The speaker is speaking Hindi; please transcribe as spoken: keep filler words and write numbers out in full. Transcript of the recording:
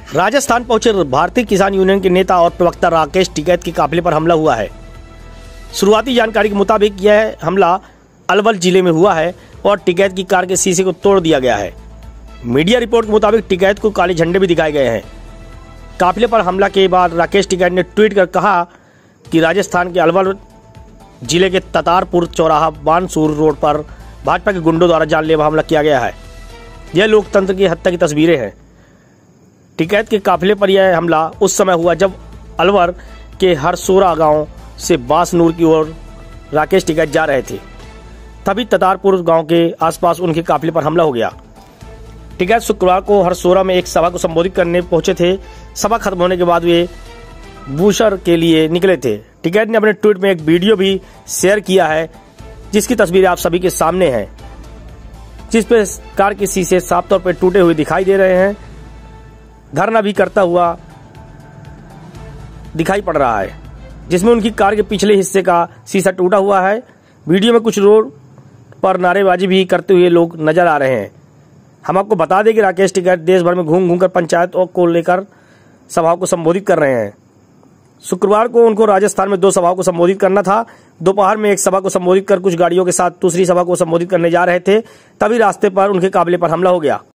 राजस्थान पहुंचे भारतीय किसान यूनियन के नेता और प्रवक्ता राकेश टिकैत के काफिले पर हमला हुआ है। शुरुआती जानकारी के मुताबिक यह हमला अलवर जिले में हुआ है और टिकैत की कार के शीशे को तोड़ दिया गया है। मीडिया रिपोर्ट के मुताबिक टिकैत को काले झंडे भी दिखाए गए हैं। काफिले पर हमला के बाद राकेश टिकैत ने ट्वीट कर कहा कि राजस्थान के अलवर जिले के ततारपुर चौराहा बानसूर रोड पर भाजपा के गुंडों द्वारा जानलेवा हमला किया गया है। यह लोकतंत्र की हत्या की तस्वीरें हैं। टिकैत के काफिले पर यह हमला उस समय हुआ जब अलवर के हरसोरा गांव से बासनूर की ओर राकेश टिकैत जा रहे थे। तभी ततारपुर गांव के आसपास उनके काफिले पर हमला हो गया। टिकैत शुक्रवार को हरसोरा में एक सभा को संबोधित करने पहुंचे थे। सभा खत्म होने के बाद वे बूशर के लिए निकले थे। टिकैत ने अपने ट्वीट में एक वीडियो भी शेयर किया है, जिसकी तस्वीरें आप सभी के सामने हैं, जिस पे कार के शीशे साफ तौर पर टूटे हुए दिखाई दे रहे हैं। धरना भी करता हुआ दिखाई पड़ रहा है, जिसमें उनकी कार के पिछले हिस्से का शीशा टूटा हुआ है। वीडियो में कुछ रोड पर नारेबाजी भी करते हुए लोग नजर आ रहे हैं। हम आपको बता दें कि राकेश टिकैत देश भर में घूम घूम कर पंचायत को लेकर सभाओं को संबोधित कर रहे हैं। शुक्रवार को उनको राजस्थान में दो सभाओं को संबोधित करना था। दोपहर में एक सभा को संबोधित कर कुछ गाड़ियों के साथ दूसरी सभा को संबोधित करने जा रहे थे, तभी रास्ते पर उनके काफिले पर हमला हो गया।